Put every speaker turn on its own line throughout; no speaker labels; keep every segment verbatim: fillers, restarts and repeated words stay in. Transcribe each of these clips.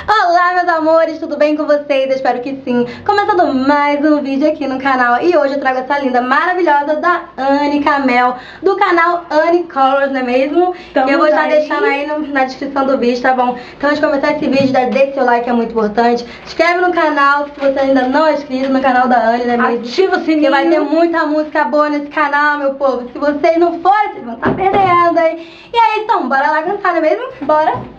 Olá, meus amores, tudo bem com vocês? Eu espero que sim. Começando mais um vídeo aqui no canal. E hoje eu trago essa linda, maravilhosa da Anne Camel, do canal Anne Colors, não é mesmo?
Tamo
eu vou estar
aí.
deixando aí no, na descrição do vídeo, tá bom? Então antes de começar esse vídeo, dá deixa seu like, é muito importante. Se inscreve no canal, se você ainda não é inscrito no canal da Anne, não é mesmo?
Ativa o sininho.
Porque vai ter muita música boa nesse canal, meu povo. Se vocês não forem, vocês vão estar perdendo, hein? E aí, então, bora lá cantar, não é mesmo? Bora!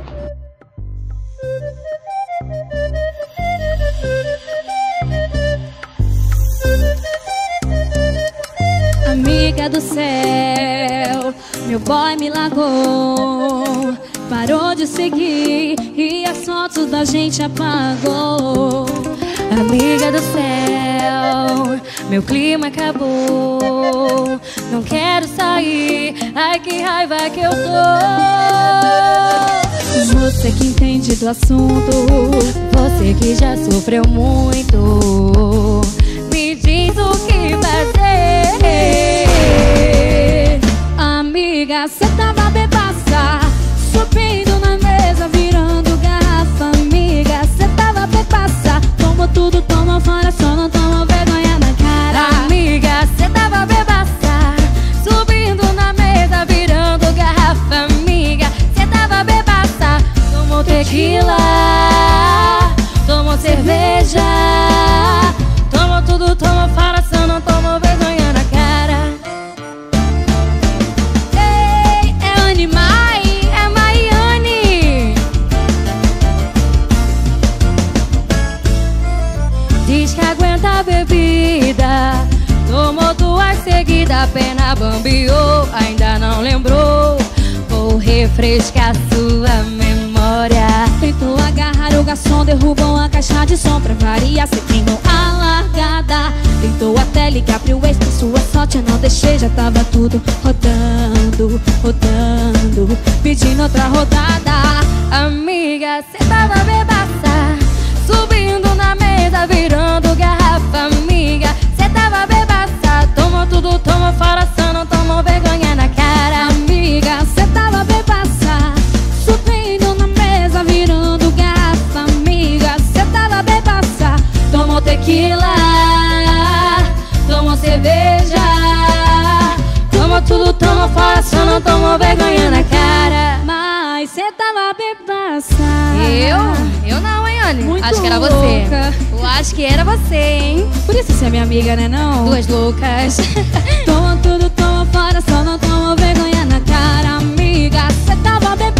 Amiga do céu, meu boy me largou, parou de seguir e as fotos da gente apagou. Amiga do céu, meu clima acabou, não quero sair, ai que raiva que eu tô. Você que entende do assunto, você que já sofreu muito, me diz o que fazer. Amiga, cê tava bebaça, subindo na mesa, virando garrafa. Amiga, cê tava bebaça, tomou tudo, toma fora, só não toma vergonha na cara. Amiga, cê tava bebaça, subindo na mesa, virando garrafa. Amiga, cê tava bebaça, tomou tequila, tomou cerveja, tomou tudo, tomou fora, só não tomou vergonha na cara. Ei, é Anne Mai, é Maiane. Diz que aguenta a bebida, tomou duas seguidas, pena bambiou, ainda não lembrou. Vou refrescar sua memória. Tentou agarrar o garçom, derrubou a caixa de som pra variar, cê queimou a largada. Tentou até ligar pro ex, pra sua sorte eu não deixei, já tava tudo rodando, rodando, pedindo outra rodada. Amiga, cê tava bebaça, subindo na mesa, virando garrafa. Amiga, cê tava bebaça, tomou tudo, tomou fora, só não tomou vergonha na cara. Amiga, cê tava bebaça, subindo na mesa, virando garrafa. Amiga, cê tava bebaça, tomou tequila, tomou cerveja, tomou tudo, tomou fora, só não tomou vergonha na cara. Mas cê tava bebaça.
Eu? Eu não, hein, Anne?
Muito
acho que era
louca.
você. Eu acho que era você, hein?
Por isso você é minha amiga, né não?
Duas loucas.
Toma tudo, toma fora, só não toma vergonha na cara. Amiga, cê tava bebaça,